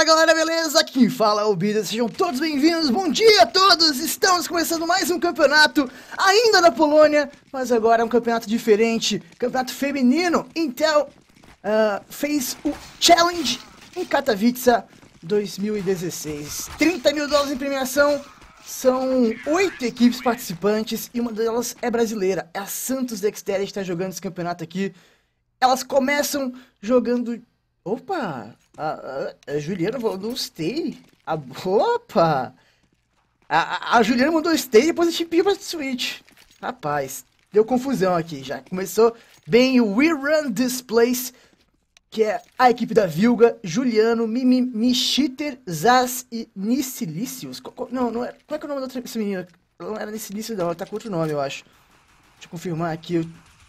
Fala galera, beleza? Aqui quem fala é o Bida, sejam todos bem-vindos, bom dia a todos! Estamos começando mais um campeonato, ainda na Polônia, mas agora é um campeonato diferente, campeonato feminino. Intel fez o Challenge em Katowice 2016, 30 mil dólares em premiação, são 8 equipes participantes e uma delas é brasileira, é a Santos Dexterity que está jogando esse campeonato aqui. Elas começam jogando... Opa! A Juliana mandou um stay. Opa! A Juliana mandou um stay e depois a gente pediu pra switch. Rapaz, deu confusão aqui já. Começou bem o We Run This Place, que é a equipe da Vilga, Juliano, Michiter, Zaz e Nicilícios. Não é. Como é que é o nome dessa menina? Ela não era Nicilícios, não. Ela tá com outro nome, eu acho. Deixa eu confirmar aqui.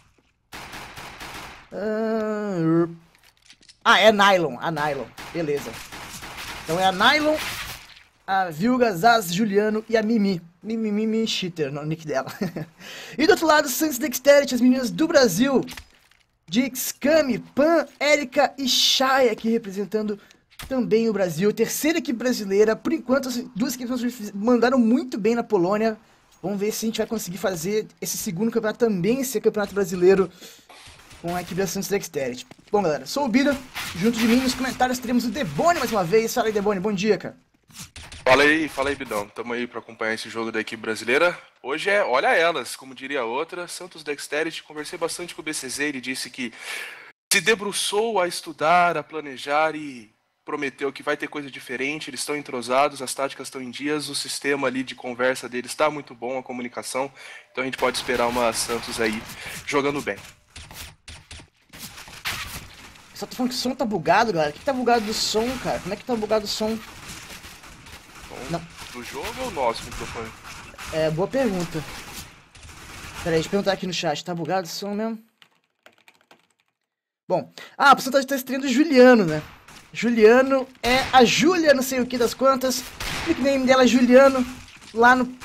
É Nylon, a Nylon, beleza. Então é a Nylon, a Vilga, Zaz, Juliano e a Mimi Cheater, no nick dela. E do outro lado, Santos Dexterity, as meninas do Brasil. Dix, Cami, Pan, Erika e Shai aqui representando também o Brasil. Terceira equipe brasileira, por enquanto as duas equipes mandaram muito bem na Polônia. Vamos ver se a gente vai conseguir fazer esse segundo campeonato também ser campeonato brasileiro com a equipe da Santos Dexterity. Bom, galera, sou o Bida. Junto de mim nos comentários teremos o Debone mais uma vez. Fala aí, Debone, bom dia, cara. Fala aí, Bidão. Tamo aí pra acompanhar esse jogo da equipe brasileira. Hoje é olha elas, como diria a outra, Santos Dexterity. Conversei bastante com o BCZ, ele disse que se debruçou a estudar, a planejar e prometeu que vai ter coisa diferente. Eles estão entrosados, as táticas estão em dias, o sistema ali de conversa deles está muito bom, a comunicação. Então a gente pode esperar uma Santos aí jogando bem. Só tô falando que o som tá bugado, galera. O que tá bugado do som, cara? Como é que tá bugado o som? Não. Do jogo ou nosso microfone? É, boa pergunta. Pera aí, deixa eu perguntar aqui no chat. Tá bugado o som mesmo? Bom. A pessoa tá estreando o Juliano, né? Juliano é a Júlia, não sei o que das quantas. O nickname dela é Juliano. Lá no...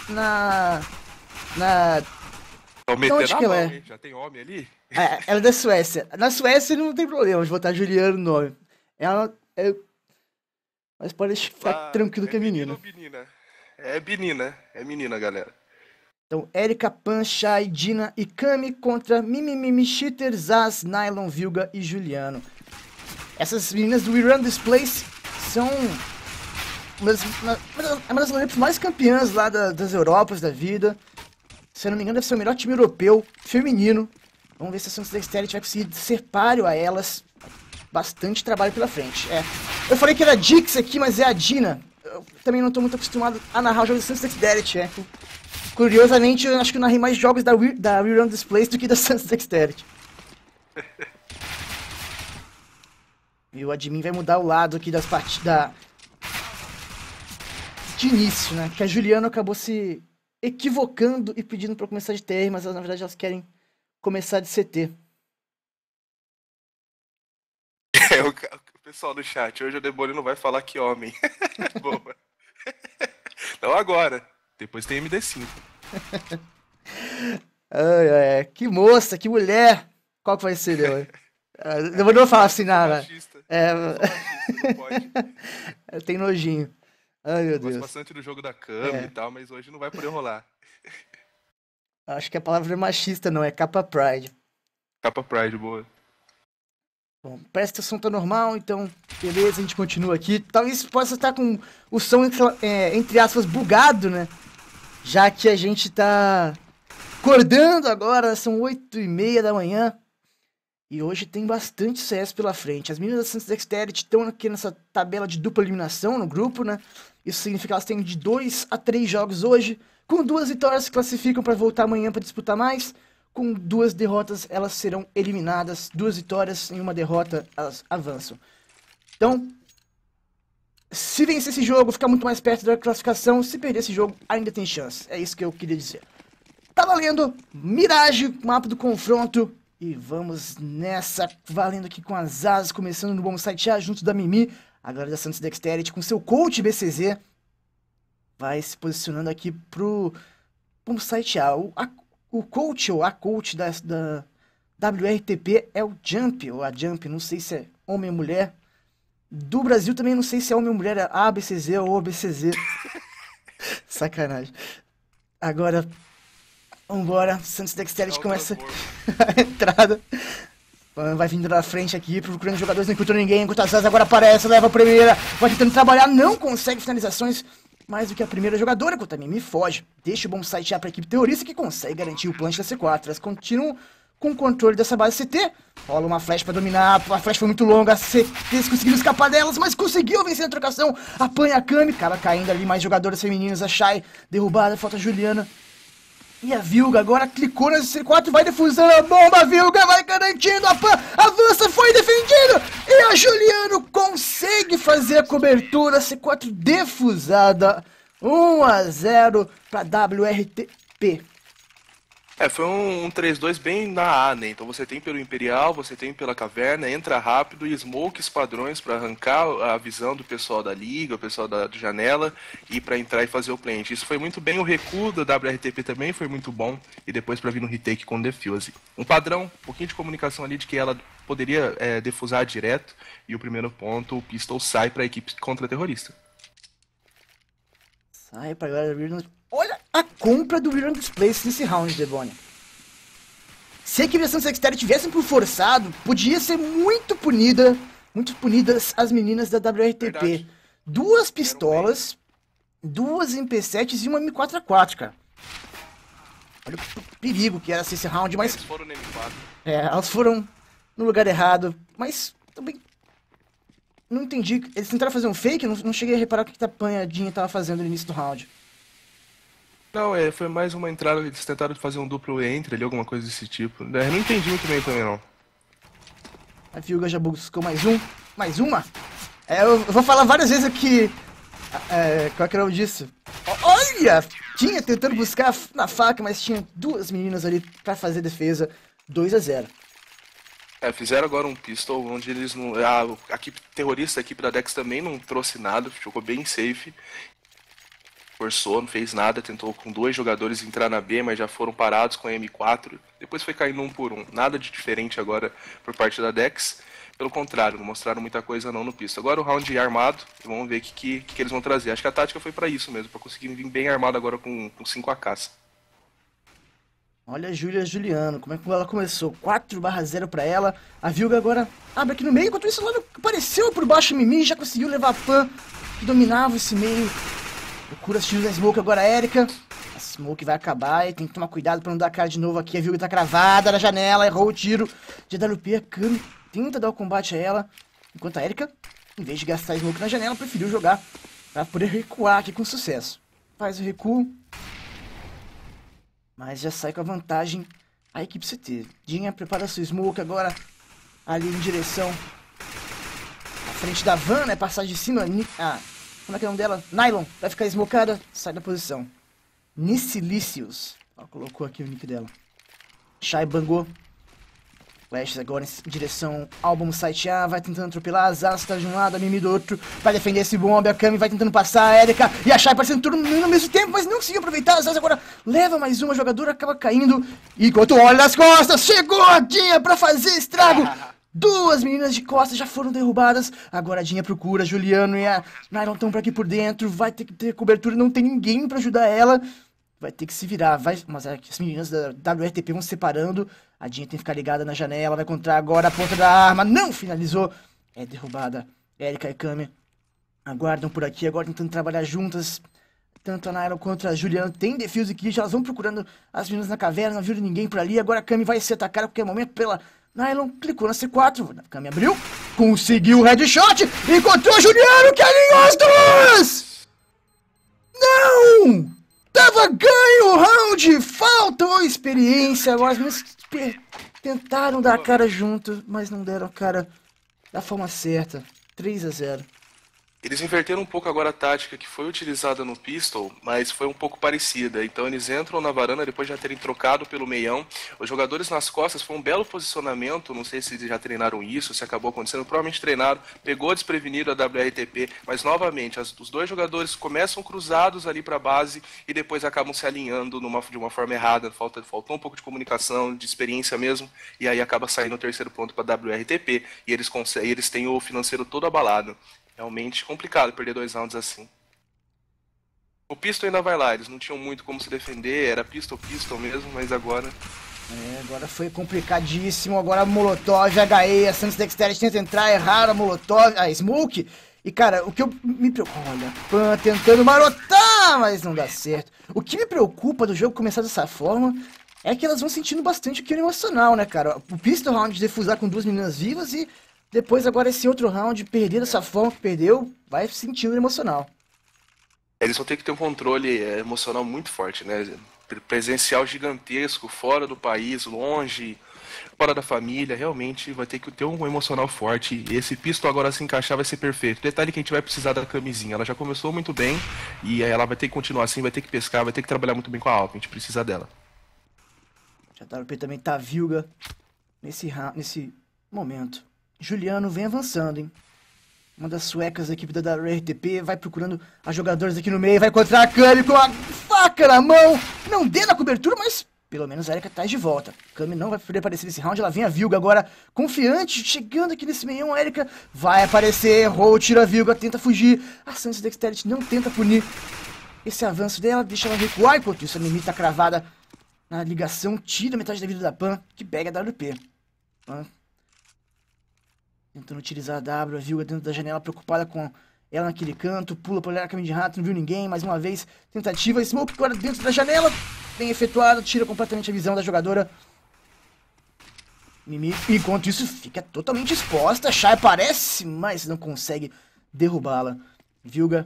Onde que ela é? Já tem homem ali? Ela é da Suécia. Na Suécia não tem problema de botar Juliano no nome. Ela é... Mas pode ficar tranquilo que é menina. É menina, galera. Então, Erika, Pan, Shai, Dina e Cami contra Mimi, Cheater, Zaz, Nylon, Vilga e Juliano. Essas meninas do We Run This Place são uma das equipes mais campeãs lá das Europas da vida. Se eu não me engano, deve ser o melhor time europeu feminino. Vamos ver se a Santos Dexterity vai conseguir ser páreo a elas. Bastante trabalho pela frente. Eu falei que era a Dix aqui, mas é a Dina. Eu também não estou muito acostumado a narrar o jogo da Santos Dexterity. Curiosamente, eu acho que eu narrei mais jogos da We Run This Place do que da Santos Dexterity. E o admin vai mudar o lado aqui das partidas de início, né? Que a Juliana acabou se equivocando e pedindo para começar de TR, mas na verdade elas querem começar de CT. O pessoal do chat, hoje o Debone não vai falar que homem. Boa. Não agora. Depois tem MD5. Que moça, que mulher. Qual que vai ser, Debone? Eu não vou falar assim nada. Não pode. Tem nojinho. Ai, meu Deus. Gosto bastante do jogo da Cami e tal, mas hoje não vai poder rolar. Acho que a palavra é machista, não. É capa Pride. Capa Pride, boa. Bom, parece que o som tá normal, então beleza, a gente continua aqui. Talvez possa estar com o som, entre aspas, bugado, né? Já que a gente tá acordando agora, são 8h30 da manhã. E hoje tem bastante CS pela frente. As meninas da Santos Dexterity estão aqui nessa tabela de dupla eliminação no grupo, né? Isso significa que elas têm de 2 a 3 jogos hoje. Com 2 vitórias se classificam para voltar amanhã para disputar mais. Com 2 derrotas elas serão eliminadas. 2 vitórias e 1 derrota elas avançam. Então, se vencer esse jogo, ficar muito mais perto da classificação. Se perder esse jogo, ainda tem chance. É isso que eu queria dizer. Tá valendo Mirage, mapa do confronto. E vamos nessa, valendo aqui com as asas, começando no bom site A, junto da Mimi, a galera da Santos Dexterity, com seu coach BCZ, vai se posicionando aqui pro site A. O coach ou a coach da WRTP é o Jump, ou a Jump, não sei se é homem ou mulher, do Brasil também, não sei se é homem ou mulher, é ABCZ ou OBCZ. Sacanagem. Agora, vambora. Santos Dexterity começa a entrada. Vai vindo na frente aqui, procurando jogadores, não encontrou ninguém. Enquanto as agora aparece, leva a primeira. Vai tentando trabalhar, não consegue finalizações. Mais do que a primeira jogadora, que o Tamimi foge. Deixa o bom site para a equipe terrorista, que consegue garantir o plant da C4. Elas continuam com o controle dessa base CT. Rola uma flash pra dominar, a flash foi muito longa, a CT conseguiu escapar delas, mas conseguiu vencer a trocação. Apanha a Kami, cara caindo ali, mais jogadoras femininas, a Shai derrubada, falta a Juliana. E a Vilga agora clicou na C4, vai defusando a bomba, a Vilga vai garantindo, a Pan avança, foi defendido. E a Juliano consegue fazer a cobertura, C4 defusada, 1-0 pra WRTP. Foi um 3-2 bem na A, né? Então você tem pelo Imperial, você tem pela Caverna, entra rápido e smokes padrões pra arrancar a visão do pessoal da Liga, o pessoal da Janela, e pra entrar e fazer o plant. Isso foi muito bem, o recuo da WRTP também foi muito bom, e depois pra vir no retake com o Defuse. Um padrão, um pouquinho de comunicação ali de que ela poderia defusar direto, e o primeiro ponto, o Pistol sai pra equipe contra-terrorista. Sai pra galera. Olha a compra do Real Displace nesse round, Devone. Se a equipe da Santos Dexterity tivessem por forçado, podia ser muito punidas as meninas da WRTP. Verdade. 2 pistolas, 2 MP7s e uma M4A4, cara. Olha o perigo que era esse round, mas... Eles foram no M4. Elas foram no lugar errado, mas também... Não entendi. Eles tentaram fazer um fake? Não cheguei a reparar o que a apanhadinha tava fazendo no início do round. Não, foi mais uma entrada, eles tentaram fazer um duplo entre ali, alguma coisa desse tipo. Eu não entendi muito bem também, não. A Vilga já buscou mais uma. Eu vou falar várias vezes aqui, qual que era o disso? Olha! Tinha tentando buscar na faca, mas tinha 2 meninas ali pra fazer defesa, 2-0. Fizeram agora um pistol onde eles não... A equipe terrorista, a equipe da Dex também não trouxe nada, jogou bem safe. Forçou, não fez nada, tentou com 2 jogadores entrar na B, mas já foram parados com a M4. Depois foi caindo 1 por 1. Nada de diferente agora por parte da Dex. Pelo contrário, não mostraram muita coisa não no pisto. Agora o round armado, vamos ver o que eles vão trazer. Acho que a tática foi pra isso mesmo, pra conseguir vir bem armado agora com 5 AKs. Olha a Juliano, como é que ela começou? 4/0 pra ela. A Vilga agora abre aqui no meio, enquanto isso ela apareceu por baixo, Mimi já conseguiu levar a Pan, que dominava esse meio. Procura os tiros da Smoke agora, a Erika. A Smoke vai acabar e tem que tomar cuidado pra não dar cara de novo aqui. A Vilga tá cravada na janela, errou o tiro de AWP. A Kami tenta dar o combate a ela. Enquanto a Erika, em vez de gastar a Smoke na janela, preferiu jogar pra poder recuar aqui com sucesso. Faz o recuo. Mas já sai com a vantagem a equipe CT. Dinha prepara sua Smoke agora ali em direção à frente da van, né? Passar de cima. Como é que é o nome dela? Nylon. Vai ficar smocada. Sai da posição. Nicilicious. Colocou aqui o nick dela. Shai bangou. Flash agora em direção ao bom site A. Vai tentando atropelar. A Zasta de um lado, a Mimi do outro. Vai defender esse bombe. A Kami vai tentando passar. A Erika e a Shai aparecendo tudo no mesmo tempo, mas não conseguiu aproveitar. A Zasta agora leva mais uma jogadora. Acaba caindo. E enquanto olha nas costas, chegou a Dinha pra fazer estrago. 2 meninas de costas já foram derrubadas. Agora a Dinha procura. Juliano e a Nylon estão por aqui por dentro. Vai ter que ter cobertura. Não tem ninguém pra ajudar ela. Vai ter que se virar. Mas as meninas da WRTP vão se separando. A Dinha tem que ficar ligada na janela. Vai encontrar agora a ponta da arma. Não finalizou. É derrubada. Erika e Kami aguardam por aqui. Agora tentando trabalhar juntas. Tanto a Nylon quanto a Juliana tem defuse kit. Elas vão procurando as meninas na caverna. Não viram ninguém por ali. Agora a Kami vai ser atacada a qualquer momento pela... Nylon clicou na C4, a Kami abriu, conseguiu o headshot, encontrou o Juliano que alinhou as 2! Não! Tava ganho o round, faltou experiência, agora as meninas tentaram dar a cara junto, mas não deram a cara da forma certa, 3-0. Eles inverteram um pouco agora a tática que foi utilizada no Pistol, mas foi um pouco parecida. Então eles entram na varanda depois de já terem trocado pelo meião. Os jogadores nas costas, foi um belo posicionamento, não sei se eles já treinaram isso, se acabou acontecendo, provavelmente treinaram, pegou desprevenido a WRTP, mas novamente, os dois jogadores começam cruzados ali para a base e depois acabam se alinhando de uma forma errada, faltou um pouco de comunicação, de experiência mesmo, e aí acaba saindo o terceiro ponto para a WRTP e eles têm o financeiro todo abalado. Realmente complicado perder 2 rounds assim. O Pistol ainda vai lá, eles não tinham muito como se defender, era pistol mesmo, mas agora... Agora foi complicadíssimo, agora Molotov, HE, a Santos Dexterity tenta entrar, erraram a Molotov, a Smoke. E cara, o que me preocupa, olha, Pan tentando marotar, mas não dá certo. O que me preocupa do jogo começar dessa forma é que elas vão sentindo bastante o que é emocional, né, cara? O Pistol round de defusar com 2 meninas vivas e... depois, agora, esse outro round, perder dessa forma que perdeu, vai sentindo emocional. Eles vão ter que ter um controle emocional muito forte, né? Presencial gigantesco, fora do país, longe, fora da família. Realmente vai ter que ter um emocional forte. E esse Pistol agora se encaixar vai ser perfeito. Detalhe que a gente vai precisar da camisinha. Ela já começou muito bem e ela vai ter que continuar assim, vai ter que pescar, vai ter que trabalhar muito bem com a Alp. A gente precisa dela. Já tá no P também, tá Vilga nesse momento. Juliano vem avançando, hein? Uma das suecas da equipe da WRTP vai procurando as jogadoras aqui no meio, vai encontrar a Kami com a faca na mão. Não dê na cobertura, mas pelo menos a Erika tá de volta. Kami não vai poder aparecer nesse round, ela vem a Vilga agora, confiante, chegando aqui nesse meião. A Erika vai aparecer, errou, tira a Vilga, tenta fugir. A Santos Dexterity não tenta punir esse avanço dela, deixa ela recuar, enquanto isso a Mimi tá cravada na ligação, tira metade da vida da Pan, que pega a WP. Tentando utilizar a W, a Vilga dentro da janela, preocupada com ela naquele canto, pula para olhar a caminho de rato, não viu ninguém, mais uma vez, tentativa, Smoke agora dentro da janela, bem efetuado, tira completamente a visão da jogadora. Mimi, enquanto isso, fica totalmente exposta, Shai aparece, mas não consegue derrubá-la. Vilga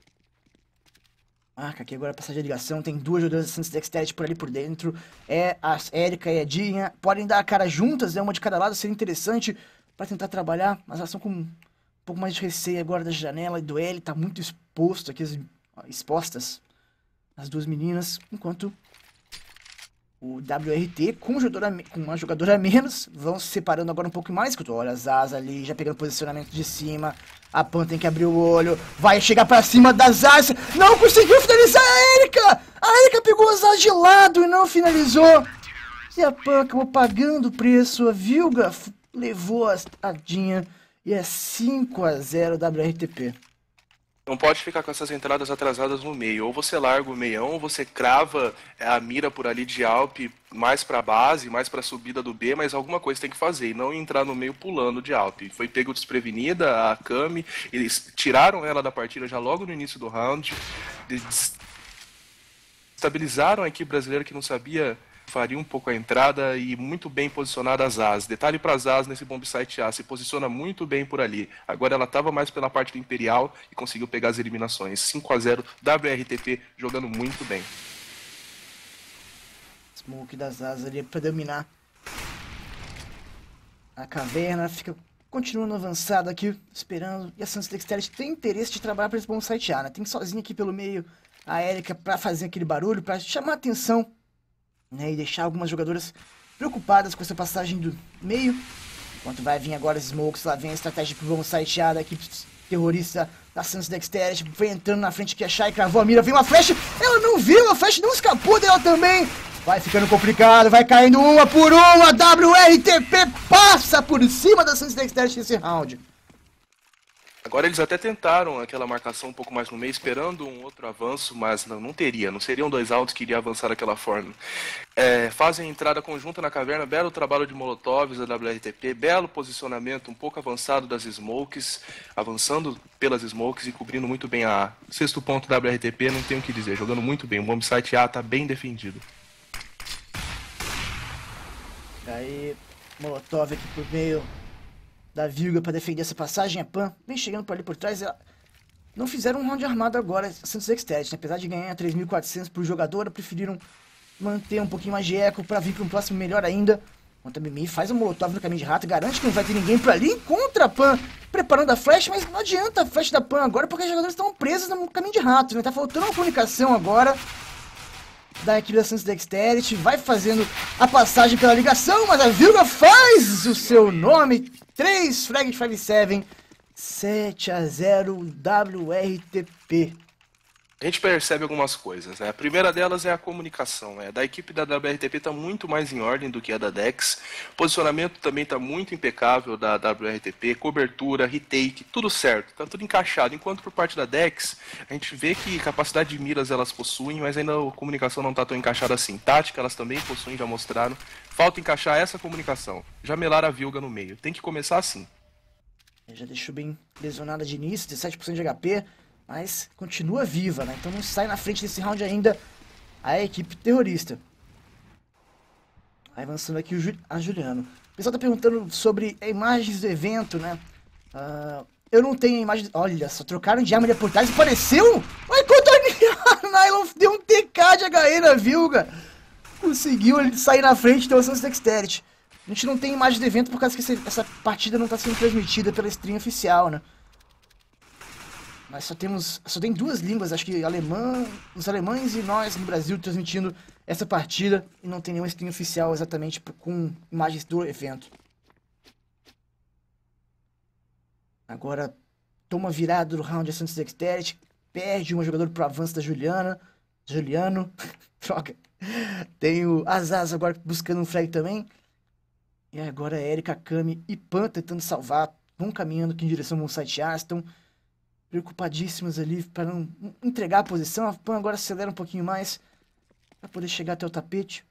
marca aqui agora a passagem de ligação, tem 2 jogadoras da Santos Dexterity por ali por dentro, a Erika e a Dinha, podem dar a cara juntas, uma de cada lado, seria interessante para tentar trabalhar, mas elas estão com um pouco mais de receio agora da janela e do L, tá muito exposto aqui, expostas as 2 meninas, enquanto o WRT com uma jogadora a menos vão se separando agora um pouco mais, olha as Zaz ali, já pegando posicionamento de cima, a Pan tem que abrir o olho, vai chegar pra cima das Zaz, não conseguiu finalizar a Erika pegou as Zaz de lado e não finalizou, e a Pan acabou pagando o preço, a Vilga levou a Dinha e é 5-0 WRTP. Não pode ficar com essas entradas atrasadas no meio. Ou você larga o meião, ou você crava a mira por ali de Alp mais pra base, mais pra subida do B, mas alguma coisa tem que fazer. E não entrar no meio pulando de Alp. Foi pego desprevenida a Kami, eles tiraram ela da partida já logo no início do round. Estabilizaram a equipe brasileira que não sabia... faria um pouco a entrada e muito bem posicionada as As. Detalhe para as As nesse bomb site A, se posiciona muito bem por ali. Agora ela estava mais pela parte do Imperial e conseguiu pegar as eliminações. 5-0, WRTP jogando muito bem. Smoke das As ali para dominar a caverna, fica continuando avançado aqui, esperando. E a Santos Dexterity tem interesse de trabalhar para esse bomb site A, né? Tem sozinha aqui pelo meio a Erika para fazer aquele barulho, para chamar a atenção, né, e deixar algumas jogadoras preocupadas com essa passagem do meio. Enquanto vai vir agora os Smokes, lá vem a estratégia pro vamos sitear da equipe terrorista da Santos Dexterity. Vem entrando na frente que a Shai cravou a mira, vem uma flash, ela não viu, a flash não escapou dela também. Vai ficando complicado, vai caindo uma por uma, a WRTP passa por cima da Santos Dexterity nesse round. Agora eles até tentaram aquela marcação um pouco mais no meio, esperando um outro avanço, mas não teria, não seriam 2 altos que iriam avançar daquela forma. Fazem entrada conjunta na caverna, belo trabalho de molotovs da WRTP, belo posicionamento um pouco avançado das Smokes, avançando pelas Smokes e cobrindo muito bem a A. Sexto ponto da WRTP, não tenho o que dizer, jogando muito bem, o bomb site A está bem defendido. Aí, Molotov aqui por meio da Vilga para defender essa passagem. A Pan vem chegando por ali por trás. Não fizeram um round armado agora, a Santos Dexterity, né? Apesar de ganhar 3.400 por jogadora, preferiram manter um pouquinho mais de eco para vir para um próximo melhor ainda. Enquanto a Mimi faz um molotov no caminho de rato, garante que não vai ter ninguém por ali, encontra a Pan preparando a flash, mas não adianta a flash da Pan agora porque os jogadores estão presos no caminho de rato, né? Tá faltando uma comunicação agora da equipe da Santos Dexterity, vai fazendo a passagem pela ligação, mas a Vilga faz o seu nome, 3 frag de 5-7, 7-0 WRTP. A gente percebe algumas coisas, né? A primeira delas é a comunicação, né? Da equipe da WRTP está muito mais em ordem do que a da Dex. O posicionamento também está muito impecável da WRTP, cobertura, retake, tudo certo, está tudo encaixado. Enquanto por parte da Dex, a gente vê que capacidade de miras elas possuem, mas ainda a comunicação não está tão encaixada assim. Tática elas também possuem, já mostraram. Falta encaixar essa comunicação. Já melar a Vilga no meio. Tem que começar assim. Já deixou bem lesionada de início, 17% de HP. Mas continua viva, né? Então não sai na frente desse round ainda a equipe terrorista. Aí avançando aqui a Juliano. O pessoal tá perguntando sobre imagens do evento, né? Eu não tenho imagem... Olha, só trocaram de arma de por trás e apareceu... Olha quanto a Nylon deu um TK de HE na Vilga. Conseguiu ele sair na frente da Santos Dexterity. A gente não tem imagem do evento por causa que essa partida não tá sendo transmitida pela stream oficial, né? Mas só tem 2 línguas, acho que os alemães e nós no Brasil transmitindo essa partida e não tem nenhuma stream oficial exatamente com imagens do evento. Agora toma virada do round a Santos Dexterity, perde um jogador pro avanço da Juliano, troca. Tem o Azaz agora buscando um frag também. E agora a Erika, Kami e Pan tentando salvar, vão caminhando aqui em direção ao site Aston. Preocupadíssimos ali para não entregar a posição. A Pan agora acelera um pouquinho mais para poder chegar até o tapete.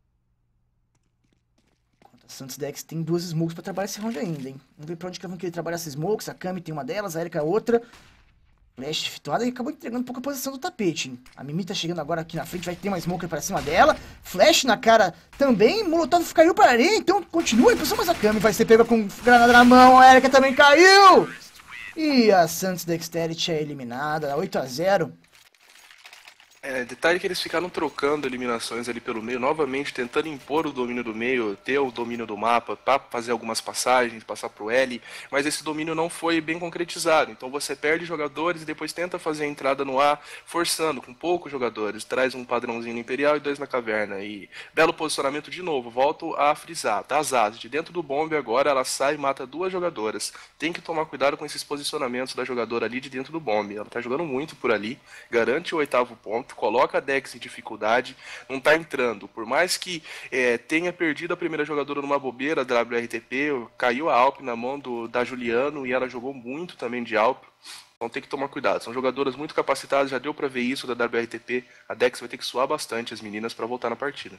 Enquanto a Santos Dex tem 2 smokes para trabalhar esse round ainda, hein? Vamos ver para onde que vão querer trabalhar essas smokes. A Kami tem uma delas, a Erika outra. Flash fituada e acabou entregando um pouco a posição do tapete, hein? A Mimi tá chegando agora aqui na frente, vai ter uma smoker para cima dela. Flash na cara também. Molotov caiu para a areia, então continua a impressão, mas a Kami vai ser pega com granada na mão. A Erika também caiu! E a Santos Dexterity é eliminada, 8-0. Detalhe que eles ficaram trocando eliminações ali pelo meio, novamente tentando impor o domínio do meio, ter o domínio do mapa para fazer algumas passagens, passar pro L, mas esse domínio não foi bem concretizado. Então você perde jogadores e depois tenta fazer a entrada no A, forçando com poucos jogadores, traz um padrãozinho no Imperial e 2 na caverna. E belo posicionamento de novo, volto a frisar, tá? Azaz, de dentro do bombe agora ela sai e mata 2 jogadoras. Tem que tomar cuidado com esses posicionamentos da jogadora ali de dentro do bombe. Ela tá jogando muito por ali, garante o 8º ponto, coloca a Dex em dificuldade, não tá entrando. Por mais que tenha perdido a primeira jogadora numa bobeira da WRTP, caiu a Alp na mão da Juliano e ela jogou muito também de Alp. Então tem que tomar cuidado. São jogadoras muito capacitadas, já deu pra ver isso da WRTP. A Dex vai ter que suar bastante as meninas pra voltar na partida.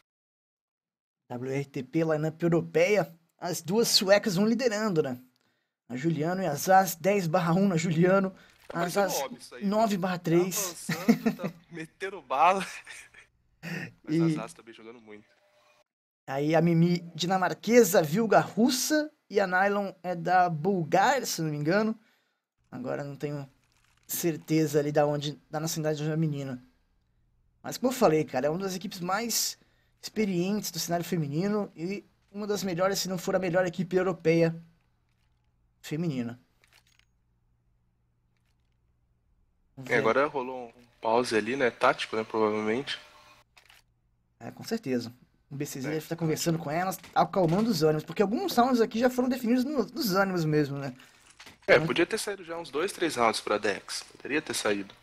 WRTP, lineup europeia, as 2 suecas vão liderando, né? A Juliano e a Azaz, 10/1 na Juliano. Azaz 9/3. Tá avançando, tá metendo bala. Mas a Azaz também jogando muito. Aí a Mimi dinamarquesa, a Vilga russa e a Nylon é da Bulgária, se não me engano. Agora não tenho certeza ali da nacionalidade da menina. Mas como eu falei, cara, é uma das equipes mais experientes do cenário feminino e uma das melhores, se não for a melhor equipe europeia feminina. Agora rolou um pause ali, né? Tático, né? Provavelmente. Com certeza. O BCZ deve estar conversando com elas, acalmando os ânimos, porque alguns rounds aqui já foram definidos nos ânimos mesmo, né? Podia ter saído já uns 2, 3 rounds pra Dex. Poderia ter saído.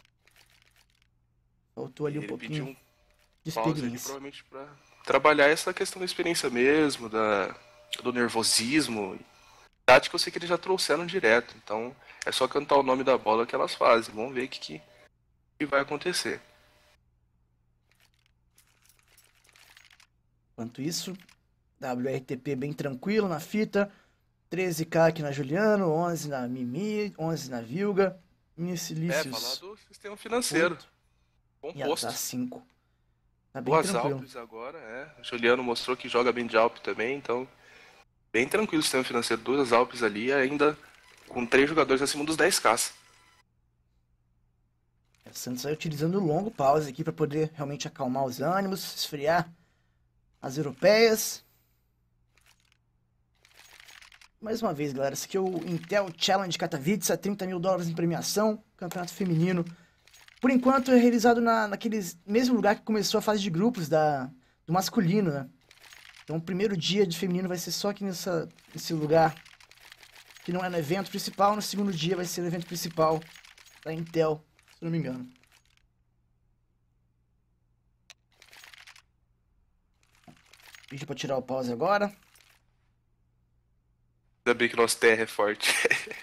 Faltou ali um pouquinho pediu de pause ali, experiência. provavelmente pra trabalhar essa questão da experiência mesmo, do nervosismo. Tática eu sei que eles já trouxeram direto, então é só cantar o nome da bola que elas fazem. Vamos ver o que vai acontecer. Enquanto isso, WRTP bem tranquilo na fita. 13k aqui na Juliano, 11 na Mimi, 11 na Vilga. Falar do sistema financeiro. Composto. E a 5. Tá bem Boas tranquilo. Alpes agora, O Juliano mostrou que joga bem de Alp também, então bem tranquilo o sistema financeiro. 2 Alpes ali, ainda com 3 jogadores acima dos 10k. O Santos vai utilizando o longo pause aqui para poder realmente acalmar os ânimos, esfriar as europeias. Mais uma vez, galera, esse aqui é o Intel Challenge Katowice, $30 mil em premiação, campeonato feminino. Por enquanto é realizado naquele mesmo lugar que começou a fase de grupos do masculino, né? Então o primeiro dia de feminino vai ser só aqui nesse lugar, que não é no evento principal. No segundo dia vai ser no evento principal da Intel, se não me engano. Vídeo pra tirar o pause agora. Ainda bem que nosso TR é forte.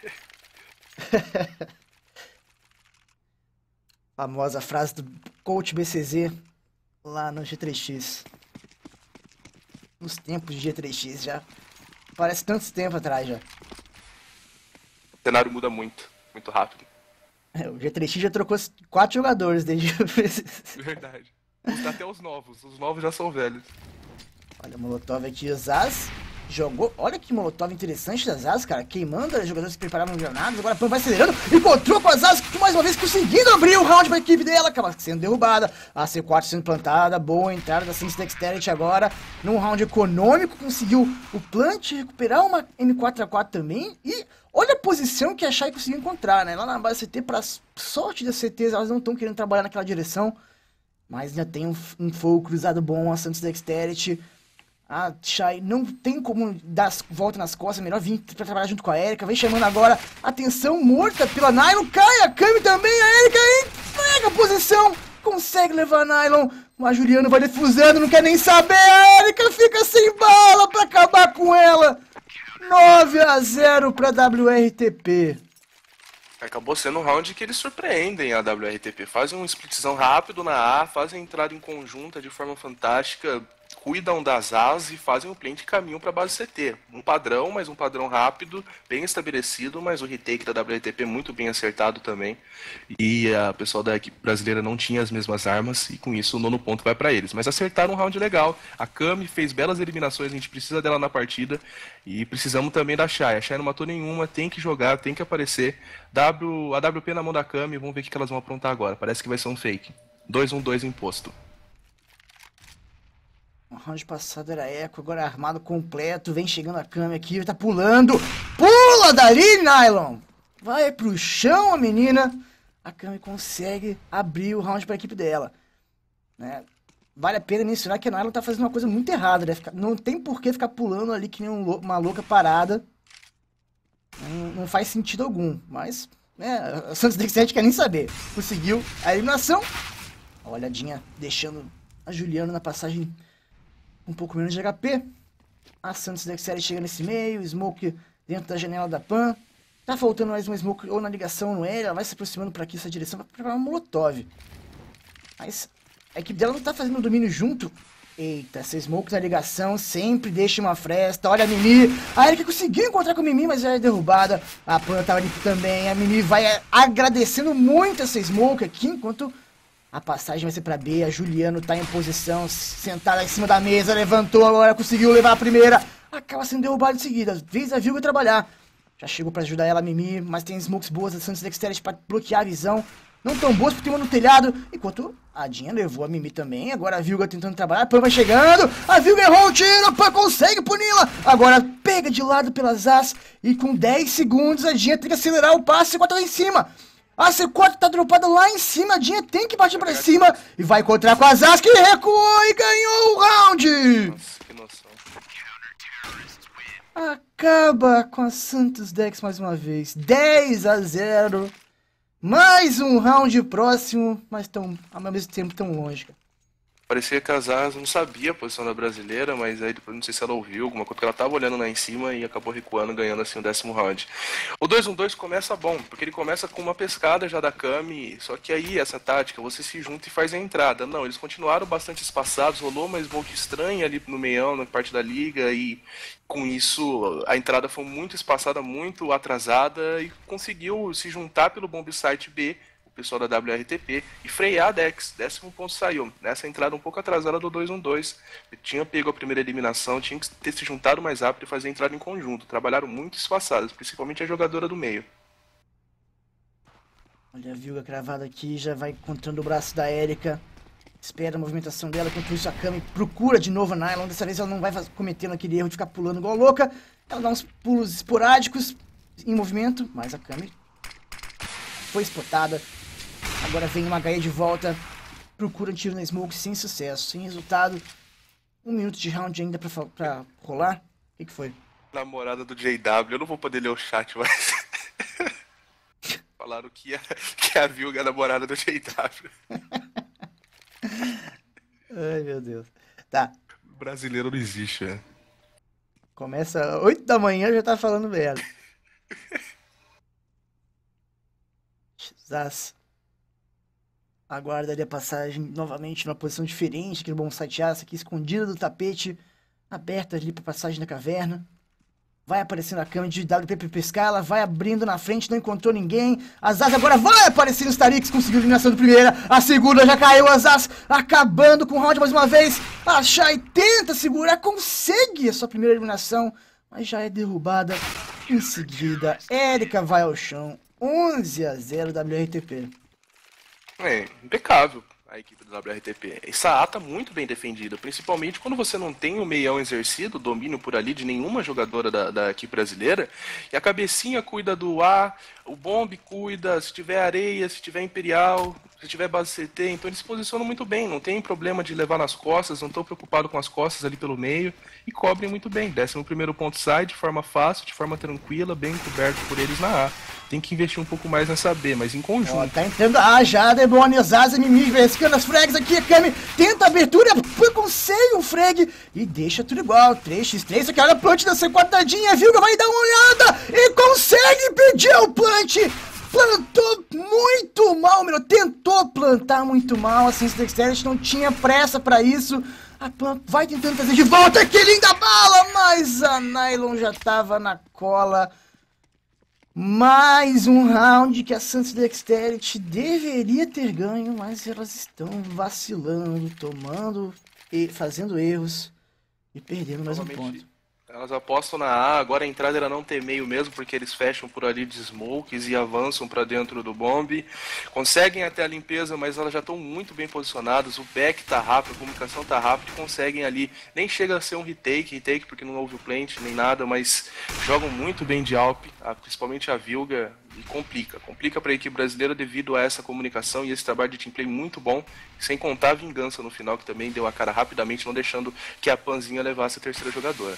Famosa frase do coach BCZ lá no G3X. Nos tempos de G3X já. Parece tanto tempo atrás já. O cenário muda muito, muito rápido. O G3X já trocou 4 jogadores desde o BCZ. Verdade. Até os novos já são velhos. Olha, Molotov aqui, o Zaz jogou. Olha que Molotov interessante da Zaz, cara. Queimando, os jogadores se preparavam granadas. Agora a Pan vai acelerando. Encontrou com a Zaz, que mais uma vez conseguindo abrir o round para a equipe dela. Acaba sendo derrubada. A C4 sendo plantada. Boa entrada da Sense Dexterity agora. Num round econômico. Conseguiu o plant, recuperar uma M4A4 também. E olha a posição que a Shai conseguiu encontrar, né? Lá na base CT, para sorte das CTs, elas não estão querendo trabalhar naquela direção. Mas ainda tem um fogo cruzado bom. A Sense Dexterity. A Shai não tem como dar volta nas costas, melhor vir pra trabalhar junto com a Erika. Vem chamando agora, atenção, morta pela Nylon, cai a Kami também, a Erika entrega a posição, consegue levar a Nylon, a Juliana vai defusando, não quer nem saber, a Erika fica sem bala pra acabar com ela. 9-0 pra WRTP. Acabou sendo um round que eles surpreendem a WRTP, fazem um splitzão rápido na A, fazem a entrada em conjunta de forma fantástica, cuidam das As e fazem um plant de caminho para a base CT. Um padrão, mas um padrão rápido, bem estabelecido, mas o retake da WRTP muito bem acertado também. E a pessoal da equipe brasileira não tinha as mesmas armas e com isso o nono ponto vai para eles. Mas acertaram um round legal. A Kami fez belas eliminações, a gente precisa dela na partida e precisamos também da Shai. A Shai não matou nenhuma, tem que jogar, tem que aparecer. A WP na mão da Kami, vamos ver o que elas vão aprontar agora. Parece que vai ser um fake. 2-1-2 imposto. O round passado era Echo, agora armado completo. Vem chegando a Kami aqui, tá pulando. Pula dali, Nylon! Vai pro chão a menina. A Kami consegue abrir o round pra equipe dela. Né? Vale a pena mencionar que a Nylon tá fazendo uma coisa muito errada. Né? Não tem por que ficar pulando ali que nem uma louca parada. Não faz sentido algum. Mas, né, a Santos Dexterity quer nem saber. Conseguiu a eliminação. A olhadinha deixando a Juliana na passagem um pouco menos de HP. A Santos Dexterity chega nesse meio. Smoke dentro da janela da Pan. Tá faltando mais uma Smoke ou na ligação no L. Ela vai se aproximando para aqui essa direção. Vai preparar um Molotov. Mas a equipe dela não tá fazendo o domínio junto. Eita, essa Smoke na ligação sempre deixa uma fresta. Olha a Mimi. A Erika conseguiu encontrar com a Mimi, mas já é derrubada. A Pan tava ali também. A Mimi vai agradecendo muito essa Smoke aqui, enquanto a passagem vai ser pra B. A Juliano tá em posição, sentada em cima da mesa. Levantou agora, conseguiu levar a primeira. Acaba sendo derrubado em seguida. Vez a Vilga trabalhar. Já chegou pra ajudar ela, a Mimi. Mas tem smokes boas da Santos Dexterity pra bloquear a visão. Não tão boas porque tem uma no telhado. Enquanto a Dinha levou a Mimi também. Agora a Vilga tentando trabalhar. A Pan vai chegando. A Vilga errou o tiro. A Pan consegue puni-la. Agora pega de lado pelas As. E com 10 segundos a Dinha tem que acelerar o passe. A C4 tá lá em cima. A C4 tá dropada lá em cima. A Dinha tem que partir pra cima. E vai encontrar com as As que recuou e ganhou o round. Nossa, que noção. Acaba com a Santos Dex mais uma vez. 10-0. Mais um round próximo, mas ao mesmo tempo tão longe, cara. Parecia que a Zaz não sabia a posição da brasileira, mas aí depois não sei se ela ouviu alguma coisa, porque ela tava olhando lá em cima e acabou recuando, ganhando assim o 10º round. O 2-1-2 começa bom, porque ele começa com uma pescada já da Kami, só que aí essa tática, você se junta e faz a entrada. Não, eles continuaram bastante espaçados, rolou uma smoke estranha ali no meião, na parte da liga, e com isso a entrada foi muito espaçada, muito atrasada, e conseguiu se juntar pelo bomb site B, o pessoal da WRTP, e frear a Dex. 10º ponto saiu. Nessa entrada um pouco atrasada do 2-1-2. Tinha pego a primeira eliminação, tinha que ter se juntado mais rápido e fazer a entrada em conjunto. Trabalharam muito espaçados, principalmente a jogadora do meio. Olha a Vilga cravada aqui, já vai encontrando o braço da Erika. espera a movimentação dela, enquanto isso a Kami procura de novo a Nylon. Dessa vez ela não vai cometendo aquele erro de ficar pulando igual louca. Ela dá uns pulos esporádicos em movimento, mas a Kami foi spotada. Agora vem uma HE de volta, procura um tiro na smoke sem sucesso, sem resultado. 1 minuto de round ainda pra rolar. O que foi? Namorada do JW, eu não vou poder ler o chat, mas... Falaram que a Vilga é a namorada do JW. Ai, meu Deus. Tá. Brasileiro não existe, né? Começa 8 da manhã, já tá falando merda. Zaz. Aguarda ali a passagem novamente numa posição diferente aqui no Bombsite Aço, aqui escondida do tapete, aberta ali pra passagem da caverna. Vai aparecendo a câmera de WP pescar, ela vai abrindo na frente, não encontrou ninguém. Azaz agora vai aparecer os Tariks, conseguiu a eliminação da primeira. A segunda já caiu, Azaz acabando com o round mais uma vez. A Shai tenta segurar, consegue a sua primeira eliminação, mas já é derrubada em seguida. Erika vai ao chão, 11-0 WRTP. É, impecável a equipe do WRTP. Essa A tá muito bem defendida, principalmente quando você não tem o meião exercido, o domínio por ali de nenhuma jogadora da equipe brasileira, e a cabecinha cuida do A, o Bomb cuida, se tiver areia, se tiver Imperial, se tiver base CT, então eles se posicionam muito bem, não tem problema de levar nas costas, não estão preocupados com as costas ali pelo meio, e cobrem muito bem. 11º ponto sai de forma fácil, de forma tranquila, bem coberto por eles na A. Tem que investir um pouco mais nessa B, mas em conjunto. Ó, tá entrando a Jada, Ebony, Zaza, Mimi, pescando as frags aqui, a Kami tenta a abertura, consegue o frag e deixa tudo igual, 3x3, só que olha a plant dessa cortadinha, a Vilga vai dar uma olhada e consegue pedir o plant. Plantou muito mal, meu, tentou plantar muito mal, a Sense Dexterity não tinha pressa pra isso. A Plant vai tentando fazer de volta, que linda bala, mas a Nylon já tava na cola. Mais um round que a Sense Dexterity deveria ter ganho, mas elas estão vacilando, tomando e fazendo erros e perdendo mais um ponto. Elas apostam na A, agora a entrada era não ter meio mesmo, porque eles fecham por ali de smokes e avançam para dentro do bomb. Conseguem até a limpeza, mas elas já estão muito bem posicionadas, o back tá rápido, a comunicação tá rápida, conseguem ali, nem chega a ser um retake porque não houve o plant nem nada, mas jogam muito bem de Alp, principalmente a Vilga, e complica para a equipe brasileira devido a essa comunicação e esse trabalho de teamplay muito bom, sem contar a vingança no final, que também deu a cara rapidamente, não deixando que a Panzinha levasse a terceira jogadora.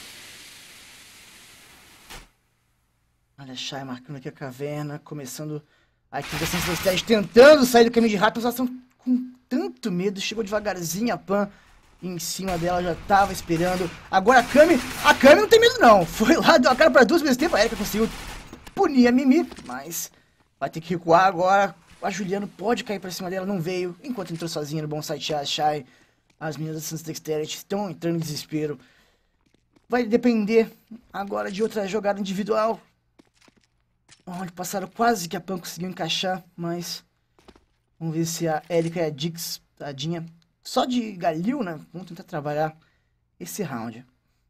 Olha a Shai marcando aqui a caverna, começando a equipe da Sense Dexterity tentando sair do caminho de rápido, elas estão com tanto medo, chegou devagarzinho a Pan em cima dela, já tava esperando. Agora a Kami não tem medo não, foi lá, deu a cara para duas vezes tempo, a Erika conseguiu punir a Mimi, mas vai ter que recuar agora. A Juliano pode cair pra cima dela, não veio, enquanto entrou sozinha no Bombsite a Shai. As meninas da Sense Dexterity estão entrando em desespero. Vai depender agora de outra jogada individual. Olha, passaram quase que a Pan conseguiu encaixar, mas vamos ver se a Erika e a Dix, tadinha, só de Galil, né? Vamos tentar trabalhar esse round.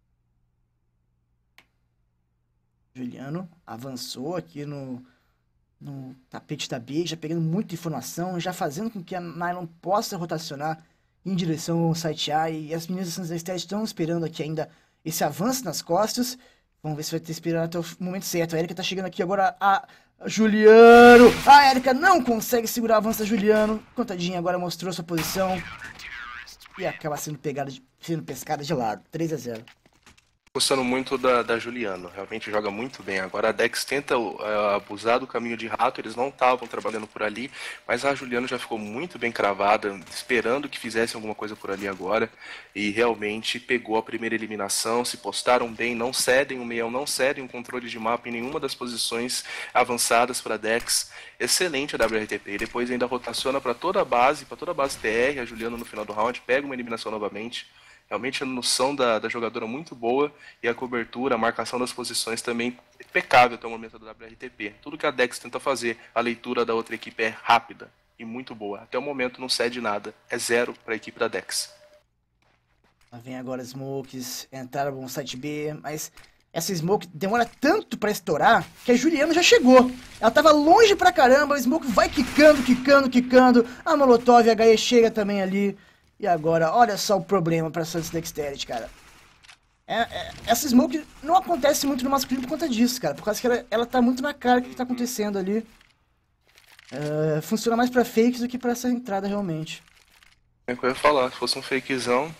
Juliano avançou aqui no tapete da B, já pegando muita informação, já fazendo com que a Nylon possa rotacionar em direção ao site A, e as meninas da Sense Dexterity estão esperando aqui ainda esse avanço nas costas. Vamos ver se vai ter esperado até o momento certo. A Erika tá chegando aqui agora, a Juliano. A Erika não consegue segurar o avanço da Juliano. Contadinha agora mostrou sua posição e acaba sendo pescada de lado. 3-0. Gostando muito da Juliano, realmente joga muito bem. Agora a Dex tenta abusar do caminho de rato, eles não estavam trabalhando por ali, mas a Juliano já ficou muito bem cravada, esperando que fizessem alguma coisa por ali agora, e realmente pegou a primeira eliminação, se postaram bem, não cedem o meião, não cedem o controle de mapa em nenhuma das posições avançadas para a Dex. Excelente a WRTP, e depois ainda rotaciona para toda a base TR, a Juliano no final do round pega uma eliminação novamente. Realmente a noção da jogadora muito boa e a cobertura, a marcação das posições também impecável até o momento da WRTP. Tudo que a Dex tenta fazer, a leitura da outra equipe é rápida e muito boa. Até o momento não cede nada, é 0 para a equipe da Dex. Lá vem agora Smokes, entraram no site B, mas essa Smoke demora tanto para estourar que a Juliano já chegou. Ela tava longe pra caramba, a Smoke vai quicando. A Molotov e a HE chega também ali. E agora, olha só o problema pra Santos Dexterity, cara. Essa smoke não acontece muito no masculino por conta disso, cara. Por causa que ela tá muito na cara do que tá acontecendo ali. Funciona mais pra fakes do que pra essa entrada realmente. É o que eu ia falar, se fosse um fakezão.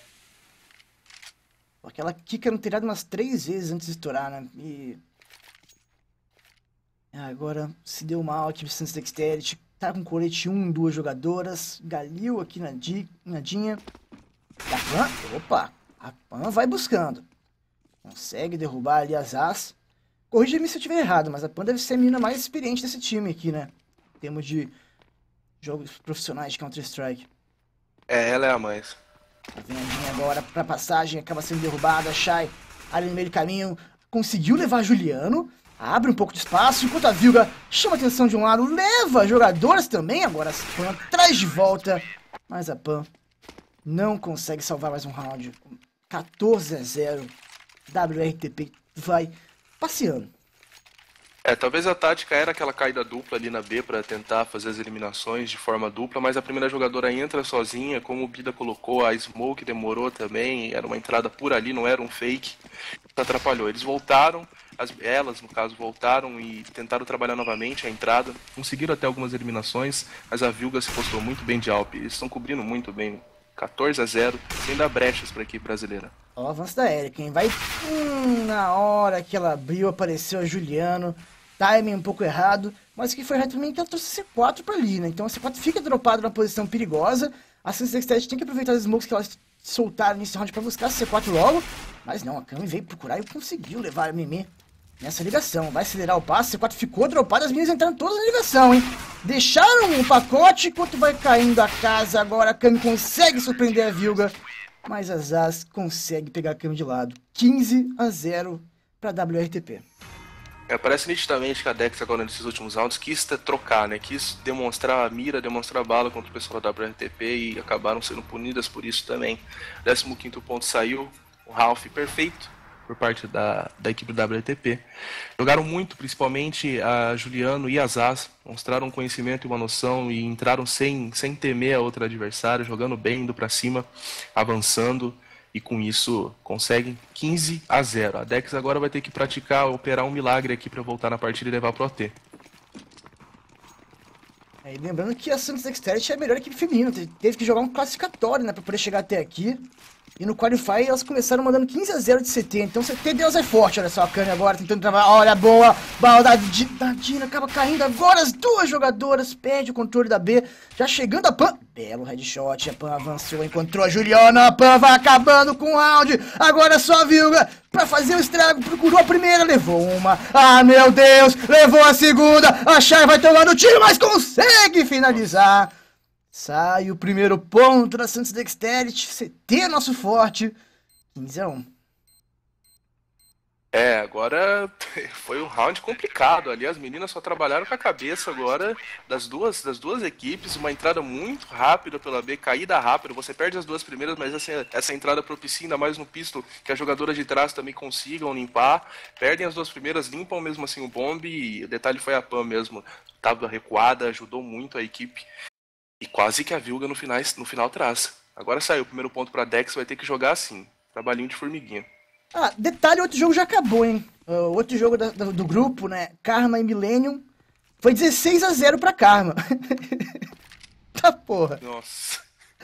Porque ela quica no telhado umas 3 vezes antes de estourar, né? E agora se deu mal aqui pro Santos Dexterity. Tá com colete 1, 2 jogadoras. Galil aqui na Dinha. E a Pan, opa, a Pan vai buscando. Consegue derrubar ali as As. Corrija-me se eu estiver errado, mas a Pan deve ser a menina mais experiente desse time aqui, né? Em termos de jogos profissionais de Counter-Strike. Ela é a mais. Tá vendo a Dinha agora pra passagem, acaba sendo derrubada. A Shai ali no meio do caminho conseguiu levar Juliano. Abre um pouco de espaço, enquanto a Vilga chama a atenção de um lado, leva jogadores também. Agora a Pan traz de volta, mas a Pan não consegue salvar mais um round. 14-0, WRTP vai passeando. Talvez a tática era aquela caída dupla ali na B pra tentar fazer as eliminações de forma dupla, mas a primeira jogadora entra sozinha, como o Bida colocou, a Smoke demorou também, era uma entrada por ali, não era um fake, isso atrapalhou. Eles voltaram, elas no caso voltaram e tentaram trabalhar novamente a entrada, conseguiram até algumas eliminações, mas a Vilga se postou muito bem de Alp, eles estão cobrindo muito bem, 14-0, sem dar brechas pra equipe brasileira. Ó, o avanço da Erika, hein? Vai na hora que ela abriu, apareceu a Juliano. Timing um pouco errado, mas que foi errado também que ela trouxe C4 pra ali, né? Então a C4 fica dropada numa posição perigosa. A Santos Dexterity tem que aproveitar as smokes que elas soltaram nesse round pra buscar a C4 logo. Mas não, a Kami veio procurar e conseguiu levar a Mimi nessa ligação. Vai acelerar o passe, a C4 ficou dropada, as meninas entraram todas na ligação, hein? Deixaram um pacote enquanto vai caindo a casa. Agora a Kami consegue surpreender a Vilga, mas a Zaz consegue pegar a Kami de lado. 15-0 pra WRTP. Parece nitidamente que a Dex agora nesses últimos rounds quis trocar, né? Quis demonstrar a mira, demonstrar a bala contra o pessoal da WRTP e acabaram sendo punidas por isso também. 15º ponto saiu, o Ralph perfeito por parte da equipe do WRTP. Jogaram muito, principalmente a Juliano e a Zaz, mostraram um conhecimento e uma noção e entraram sem temer a outra adversária, jogando bem, indo pra cima, avançando. E com isso conseguem 15-0. A Dex agora vai ter que operar um milagre aqui para voltar na partida e levar pro OT. E lembrando que a Santos Dexterity é a melhor equipe feminina. Teve que jogar um classificatório, né, pra poder chegar até aqui. E no Qualify elas começaram mandando 15-0 de CT. Então CT Deus é forte, olha só a Kami agora tentando trabalhar. Olha, boa! Bala da Dina acaba caindo. Agora as duas jogadoras perdem o controle da B. Já chegando a Pan. Belo headshot. A Pan avançou, encontrou a Juliana. A Pan vai acabando com o round. Agora só a Vilga pra fazer o estrago. Procurou a primeira, levou uma. Ah, meu Deus! Levou a segunda. A Shai vai tomando tiro, mas consegue finalizar. Sai o primeiro ponto da Santos Dexterity. CT nosso forte. 15-1. Agora foi um round complicado ali. As meninas só trabalharam com a cabeça agora das duas equipes. Uma entrada muito rápida pela B, caída rápida. Você perde as duas primeiras, mas essa entrada propicia ainda mais no pistol que as jogadoras de trás também consigam limpar. Perdem as duas primeiras, limpam mesmo assim o bomb. E o detalhe foi a Pan mesmo. Tava recuada, ajudou muito a equipe. E quase que a Vilga no final traz. Agora saiu o primeiro ponto pra Dex, vai ter que jogar assim. Trabalhinho de formiguinha. Ah, detalhe, outro jogo já acabou, hein? Outro jogo do grupo, né? Karma e Millennium. Foi 16-0 pra Karma. Tá porra. Nossa.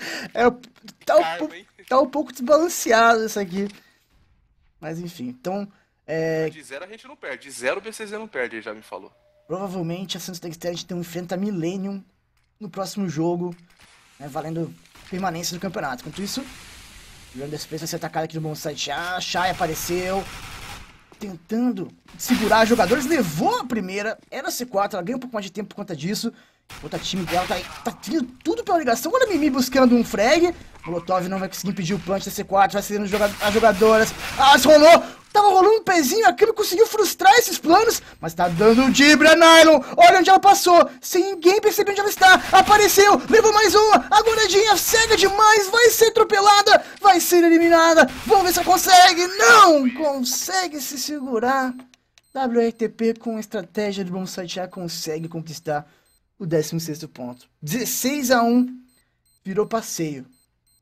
Tá um pouco desbalanceado isso aqui. Mas enfim, então... De 0 a gente não perde. De 0 o BCZ não perde, ele já me falou. Provavelmente a Santos Dexterity então enfrenta a Millennium no próximo jogo, né, valendo permanência do campeonato. Enquanto isso, o Leandro Space vai ser atacado aqui no bom site. A Shai apareceu, tentando segurar os jogadores, levou a primeira, era C4, ela ganha um pouco mais de tempo por conta disso. Outra time dela tá tendo tudo pela ligação. Olha a Mimi buscando um frag. Molotov não vai conseguir impedir o punch da C4, vai cedendo as jogadoras. Ah, se rolou! Tava rolando um pezinho, a Kami conseguiu frustrar esses planos, mas tá dando um Dibra Nylon. Olha onde ela passou, sem ninguém perceber onde ela está. Apareceu, levou mais uma. Agora a Dinha cega demais, vai ser atropelada, vai ser eliminada. Vamos ver se ela consegue. Não consegue se segurar. WRTP com estratégia de bom site A consegue conquistar o 16º ponto. 16-1, virou passeio.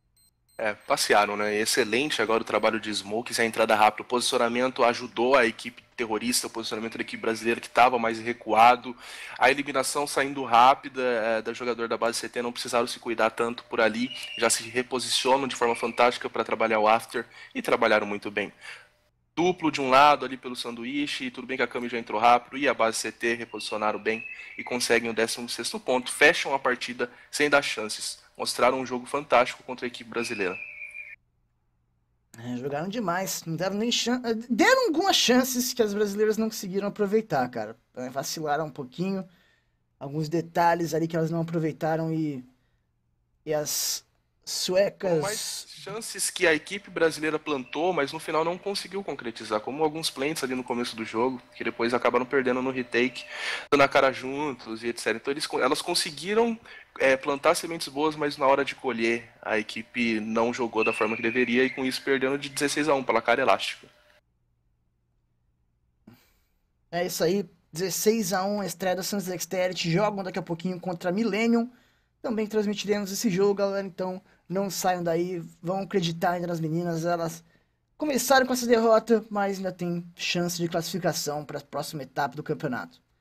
Passearam, né? Excelente agora o trabalho de Smokes, a entrada rápida, o posicionamento ajudou a equipe terrorista, o posicionamento da equipe brasileira que estava mais recuado, a eliminação saindo rápida da jogador da base CT, não precisaram se cuidar tanto por ali, já se reposicionam de forma fantástica para trabalhar o after e trabalharam muito bem. Duplo de um lado ali pelo sanduíche, tudo bem que a Kami já entrou rápido e a base CT reposicionaram bem e conseguem o 16º ponto, fecham a partida sem dar chances, mostraram um jogo fantástico contra a equipe brasileira. Jogaram demais, não deram nem chance. Deram algumas chances que as brasileiras não conseguiram aproveitar, cara. Vacilaram um pouquinho, alguns detalhes ali que elas não aproveitaram e as Foram mais suecas. chances que a equipe brasileira plantou, mas no final não conseguiu concretizar, como alguns plants ali no começo do jogo, que depois acabaram perdendo no retake, dando a cara juntos e etc. Então elas conseguiram plantar sementes boas, mas na hora de colher a equipe não jogou da forma que deveria e com isso perdendo de 16-1 pela cara elástica. É isso aí, 16-1, a estreia da Suns Dexterity. Jogam daqui a pouquinho contra a Millennium. Também transmitiremos esse jogo, galera. Então não saiam daí, vão acreditar ainda nas meninas. Elas começaram com essa derrota, mas ainda tem chance de classificação para a próxima etapa do campeonato.